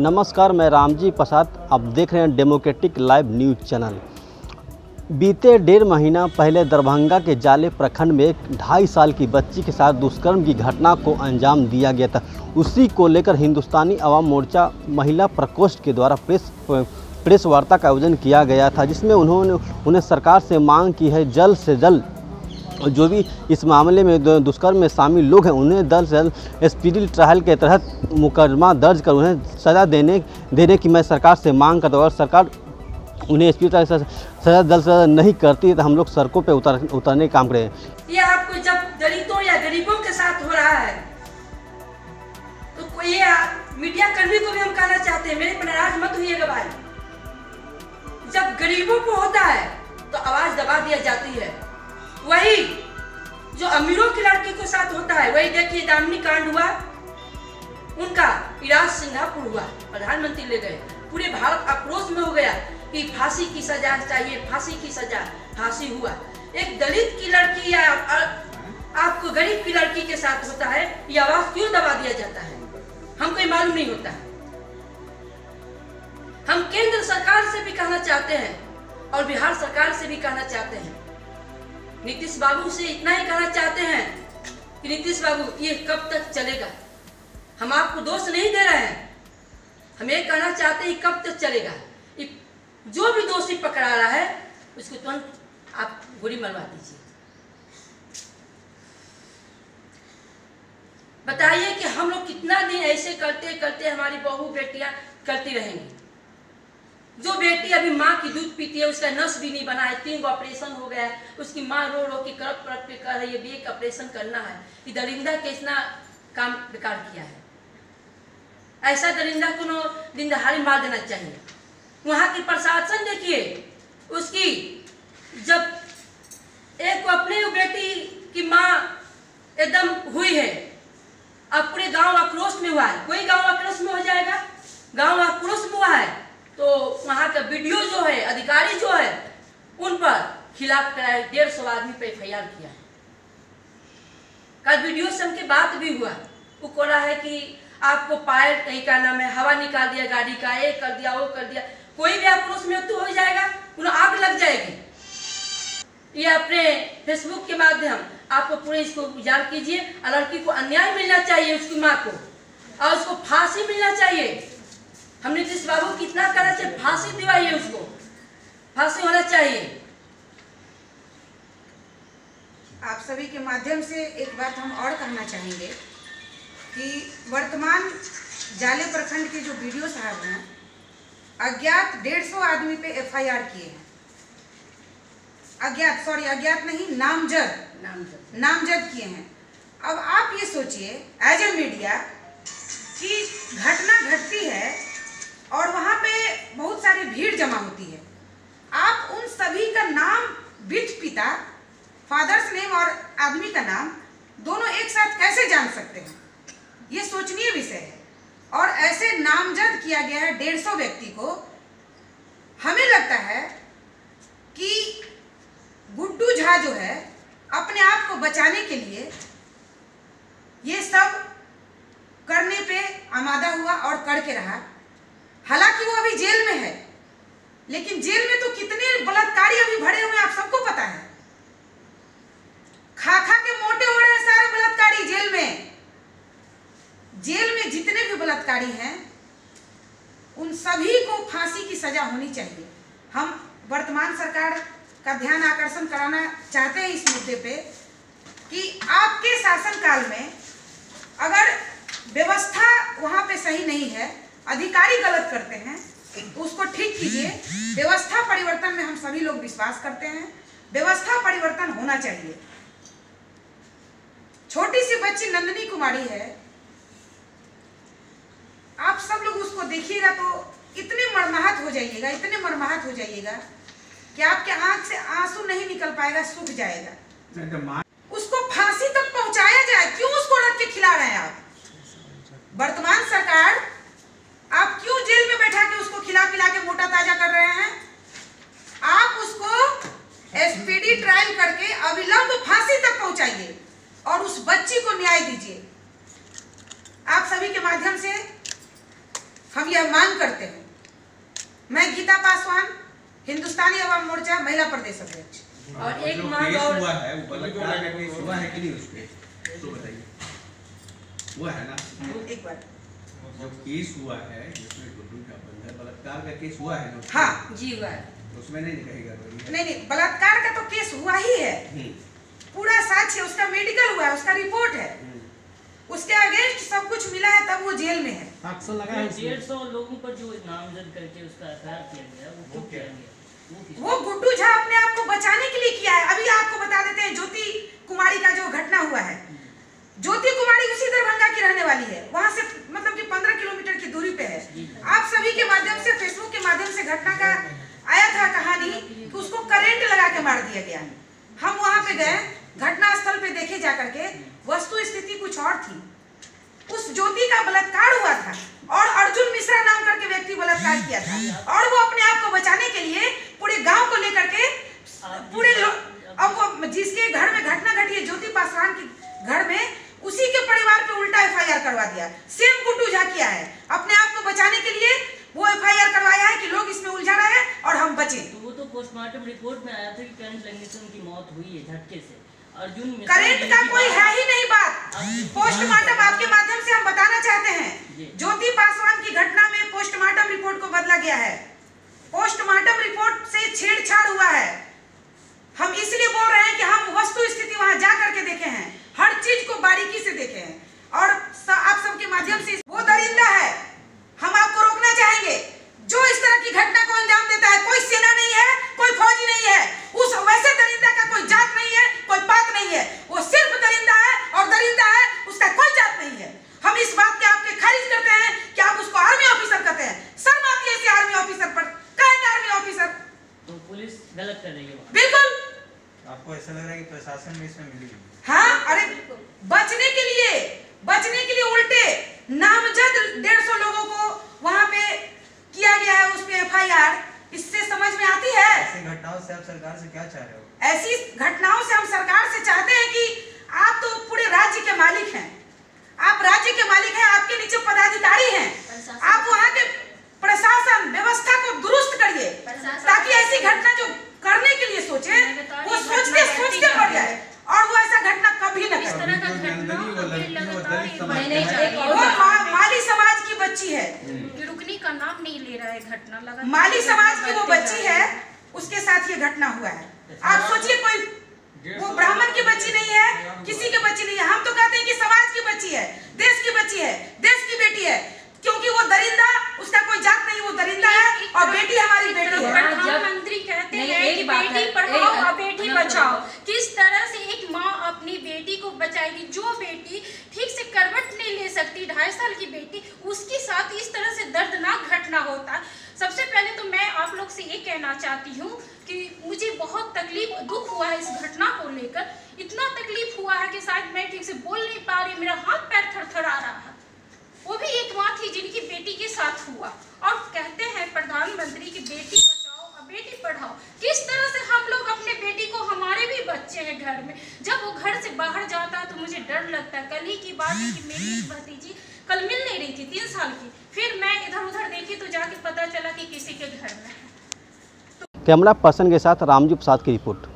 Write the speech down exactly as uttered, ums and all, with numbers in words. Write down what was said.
नमस्कार, मैं रामजी प्रसाद। आप देख रहे हैं डेमोक्रेटिक लाइव न्यूज़ चैनल। बीते डेढ़ महीना पहले दरभंगा के जाले प्रखंड में एक ढाई साल की बच्ची के साथ दुष्कर्म की घटना को अंजाम दिया गया था। उसी को लेकर हिंदुस्तानी अवाम मोर्चा महिला प्रकोष्ठ के द्वारा प्रेस प्रेस वार्ता का आयोजन किया गया था, जिसमें उन्होंने उन्हें सरकार से मांग की है जल्द से जल्द जो भी इस मामले में दुष्कर्म में शामिल लोग हैं उन्हें जल्द से जल्द स्पीडी ट्रायल के तहत मुकदमा दर्ज कर उन्हें सज़ा देने देने की मैं सरकार से मांग करता हूँ। अगर सरकार उन्हें स्पीडी ट्रायल सज़ा जल्द से जल्द नहीं करती है तो हम लोग सड़कों पे उतर उतरने का काम करें। ये आपको जब दलितों या गरीबों के साथ हो रहा है तो कोई ये मीडिया कर्मी को भी हम कहना चाहते हैं, मेरे पर नाराज मत होइएगा भाई। जब गरीबों को होता है तो आवाज दबा दिया जाती है, वही जो अमीरों की लड़की के साथ होता है वही देखिए दामिनी कांड हुआ, उनका इलाज सिंगापुर हुआ, प्रधानमंत्री ले गए, पूरे भारत आक्रोश में हो गया कि फांसी की सजा चाहिए, फांसी की सजा, फांसी हुआ। एक दलित की लड़की या आपको गरीब की लड़की के साथ होता है, ये आवाज क्यों दबा दिया जाता है हमको ये मालूम नहीं होता है। हम केंद्र सरकार से भी कहना चाहते हैं और बिहार सरकार से भी कहना चाहते हैं, नीतीश बाबू से इतना ही कहना चाहते हैं कि नीतीश बाबू ये कब तक चलेगा। हम आपको दोष नहीं दे रहे हैं, हम ये कहना चाहते हैं कब तक चलेगा। जो भी दोषी पकड़ा रहा है उसको तुरंत आप गोली मरवा दीजिए। बताइए कि हम लोग कितना दिन ऐसे करते करते हमारी बहू बेटियां करती रहेंगी। जो बेटी अभी माँ की दूध पीती है उसका नस भी नहीं बना है, तीन गो ऑपरेशन हो गया है, उसकी माँ रो रो के करप करप के कर रही है, एक ऑपरेशन करना है। कि दरिंदा के इतना काम बेकार किया है, ऐसा दरिंदा को नो दिन दहाड़ी मार देना चाहिए। वहाँ की प्रशासन देखिए, उसकी जब एक अपनी बेटी की माँ एकदम हुई है, अब पूरे गांव आक्रोश में हुआ है। कोई गांव आक्रोश में हो जाएगा, गांव आक्रोश में हुआ है तो वहाँ का वीडियो जो है, अधिकारी जो है उन पर खिलाफ कराए, डेढ़ सौ आदमी पे एफ आई आर किया है। कल वीडियो से हमके बात भी हुआ, वो कह रहा है कि आपको पायल कहीं का नाम है, हवा निकाल दिया गाड़ी का, ये कर दिया वो कर दिया। कोई भी आक्रोश में तो हो जाएगा, उन्हें आग लग जाएगी। ये अपने फेसबुक के माध्यम आपको पूरे इसको उजागर कीजिए। लड़की को अन्याय मिलना चाहिए, उसकी माँ को, और उसको फांसी मिलना चाहिए। हम नीतीश बाबू कितना करना चाहिए, फांसी दिवाइए, उसको फांसी होना चाहिए। आप सभी के माध्यम से एक बात हम और कहना चाहेंगे कि वर्तमान जाले प्रखंड के जो वीडियो साहब हैं, अज्ञात डेढ़ सौ आदमी पे एफ आई आर किए हैं। अज्ञात सॉरी अज्ञात नहीं नामजद नामजद नामजद किए हैं। अब आप ये सोचिए एज ए मीडिया कि घटना घटती है और वहाँ पे बहुत सारी भीड़ जमा होती है, आप उन सभी का नाम विथ पिता, फादर्स नेम और आदमी का नाम दोनों एक साथ कैसे जान सकते हैं? ये सोचनीय विषय है। और ऐसे नामजद किया गया है डेढ़ सौ व्यक्ति को। हमें लगता है कि गुड्डू झा जो है अपने आप को बचाने के लिए ये सब करने पे आमादा हुआ और करके रहा। हालांकि वो अभी जेल में है, लेकिन जेल में तो कितने बलात्कारी अभी भरे हुए हैं आप सबको पता है। खा खा के मोटे हो रहे हैं सारे बलात्कारी जेल में। जेल में जितने भी बलात्कारी हैं उन सभी को फांसी की सजा होनी चाहिए। हम वर्तमान सरकार का ध्यान आकर्षण कराना चाहते हैं इस मुद्दे पे कि आपके शासनकाल में अगर व्यवस्था वहाँ पे सही नहीं है, अधिकारी गलत करते हैं तो उसको ठीक कीजिए। व्यवस्था परिवर्तन में हम सभी लोग विश्वास करते हैं, व्यवस्था परिवर्तन होना चाहिए। छोटी सी बच्ची नंदनी कुमारी है, आप सब लोग उसको देखिएगा तो इतने मरमाहत हो जाइएगा, इतने मरमाहत हो जाइएगा कि आपके आंख से आंसू नहीं निकल पाएगा, सूख जाएगा। उसको फांसी तक पहुंचाया जाए, क्यों उसको रख के खिला रहे हैं आप? वर्तमान सरकार आप क्यों जेल में बैठा के उसको खिला पिला के मोटा ताजा कर रहे हैं? आप उसको स्पीडी ट्रायल करके अविलंब फांसी तक पहुंचाइए और उस बच्ची को न्याय दीजिए। आप सभी के माध्यम से हम यह मांग करते हैं। मैं गीता पासवान, हिंदुस्तानी अवाम मोर्चा महिला प्रदेश अध्यक्ष। और एक मांग और हुआ है, वो बलात्कार का केस हुआ है कि नहीं उस पे तो बताइए। वो है ना एक बार जो केस हुआ है जिसमें गुड्डू का बंधन बलात्कार का केस हुआ है ना, हाँ जी हुआ है। उसमें नहीं कहेगा कोई। नहीं नहीं, बलात्कार का तो केस हुआ ही है, पूरा साक्ष्य उसका मेडिकल हुआ है, उसका रिपोर्ट है, उसके अगेंस्ट सब कुछ मिला है, तब वो जेल में है। डेढ़ सौ लोगों पर जो नामजद करके उसका एफआईआर किया गया वो क्यों किया गया? वो गुड्डू झा अपने आप को बचाने के लिए किया है। अभी आपको बता देते हैं ज्योति कुमारी का जो घटना हुआ है। ज्योति कुमारी उसी दरभंगा की रहने वाली है, वहां से मतलब कि पंद्रह किलोमीटर की दूरी पे है। आप सभी के माध्यम से, फेसबुक के माध्यम से घटना का आया था कहानी कि उसको करंट लगा के मार दिया गया। हम वहां पे गए, घटना स्थल पे देखे जाकर के, वस्तु स्थिति कुछ और थी। उस ज्योति का बलात्कार हुआ था और अर्जुन मिश्रा नाम करके व्यक्ति बलात्कार किया था, और वो अपने आप को बचाने के लिए पूरे गांव को लेकर के पूरे अब वो जिसके घर में घटना घटी है, ज्योति पासवान के घर में, उसी के परिवार पे उल्टा एफआईआर करवा दिया। सेम गुड्डू झा किया है, अपने आप को बचाने के लिए वो एफआईआर करवाया है कि लोग इसमें उलझा रहे हैं और हम बचे। तो वो तो पोस्टमार्टम रिपोर्ट में आया था कि करंट लगने से उनकी मौत हुई है झटके से। अर्जुन करंट का कोई है ही नहीं बात। पोस्टमार्टम आपके माध्यम से हम बताना चाहते हैं, ज्योति पासवान की घटना में पोस्टमार्टम रिपोर्ट को बदला गया है। पोस्टमार्टम रिपोर्ट से छेड़छाड़ हुआ है। हम इसलिए बोल रहे हैं कि हम वस्तु स्थिति वहां जा करके देखे हैं, हर चीज को बारीकी से देखे हैं, और आप सबके माध्यम से वो दरिंदा है। हम आपको रोकना चाहेंगे जो इस तरह की घटना को अंजाम देता है। कोई सेना नहीं है, कोई फौजी नहीं है, उस वैसे दरिंदा का कोई जात नहीं है, कोई पात नहीं है, वो सिर्फ दरिंदा है, और दरिंदा है उसका कोई जात नहीं है। हम इस बात के आपके खारिज करते हैं कि आप उसको आर्मी ऑफिसर कहते हैं। शर्म आती है ऐसे आर्मी ऑफिसर पर, कहें आर्मी ऑफिसर। तो पुलिस गलत कर रही है। बिल्कुल। आपको ऐसा लग रहा है कि प्रशासन में इसमें मिली हुई? हाँ, अरे बचने के लिए बचने के लिए उल्टे नामजद डेढ़ सौ लोगों को वहां पे किया गया है, उस पे एफआईआर। इससे समझ में आती है। ऐसी घटनाओं से आप सरकार से क्या चाह रहे हो? ऐसी घटनाओं से हम सरकार से चाहते हैं कि आप तो पूरे राज्य के मालिक हैं, आप राज्य के मालिक हैं, आपके नीचे पदाधिकारी हैं, आप वहाँ के प्रशासन व्यवस्था को दुरुस्त करिए, ताकि ऐसी घटना जो करने के लिए सोचे वो सोचते सोचते मर जाए और वो ऐसा घटना कभी न करे। वो मा, माली समाज की बच्ची है, रुकने का नाम नहीं ले रहा है घटना लगा। माली समाज की वो बच्ची है, उसके साथ ये घटना हुआ है। आप सोचिए, कोई वो ब्राह्मण की बच्ची नहीं है, किसी की बच्ची नहीं है। हम तो कहते हैं कि समाज की बच्ची है, देश की बच्ची है, देश की बेटी है, क्योंकि वो दरिंदा, उसका कोई जात नहीं, वो दरिंदा है, और बेटी हमारी बेटी है। प्रधानमंत्री कहते हैं कि बेटी पढ़ाओ और बेटी बचाओ। किस तरह से एक माँ अपनी बेटी को बचाएगी? जो बेटी ठीक से करवट नहीं ले सकती, ढाई साल की बेटी, उसके साथ इस तरह से दर्दनाक घटना होता। सबसे पहले तो मैं आप लोग से ये कहना चाहती हूँ कि मुझे बहुत तकलीफ, दुख हुआ है इस घटना को लेकर। इतना तकलीफ हुआ है कि शायद मैं ठीक से बोल नहीं पा रही, मेरा हाथ पैर थरथरा रहा है। वो भी एक माँ थी जिनकी बेटी के साथ हुआ, और कहते हैं प्रधानमंत्री की बेटी बचाओ और बेटी पढ़ाओ। किस तरह से हम लोग अपने बेटी को, हमारे भी बच्चे हैं घर में, जब वो घर से बाहर जाता है तो मुझे डर लगता है। कल ही की बात है कि मेरी एक भतीजी कल मिल नहीं रही थी, तीन साल की, फिर मैं इधर उधर देखी तो जाके पता चला कि किसी के घर में है। कैमरा पर्सन के साथ रामजू प्रसाद की रिपोर्ट।